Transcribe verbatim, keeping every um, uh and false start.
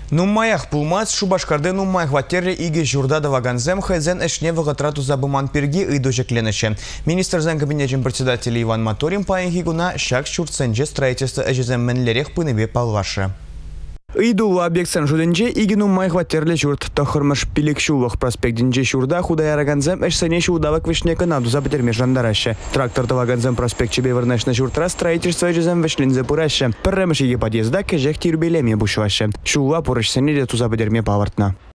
Нуммаях пулмац Шубашкарды нуммаях ваттерре иге журда даваганзем хайзен эшне вагатрату забыман перги ыдожекленеше. Министр зен кабинетин председателя Иван Моторин паенхигуна шак шуртсенже строительство эжезем менлерех пыныбе палваше. Идулу объектсен жуденже иге нуммаях ваттерре журт тохырмыш пилекшулых проспектинже журда худая раганзем эшсене шудавак вишнека наду забытерме жандараще. Трактор даваганзем проспект чебе вернешна журтра строительство эжезем вишлинзе пураще. Перремеш иге подъезда кежех тирбелеме бушваще. Шула пурышсене де тузабытерме павартна.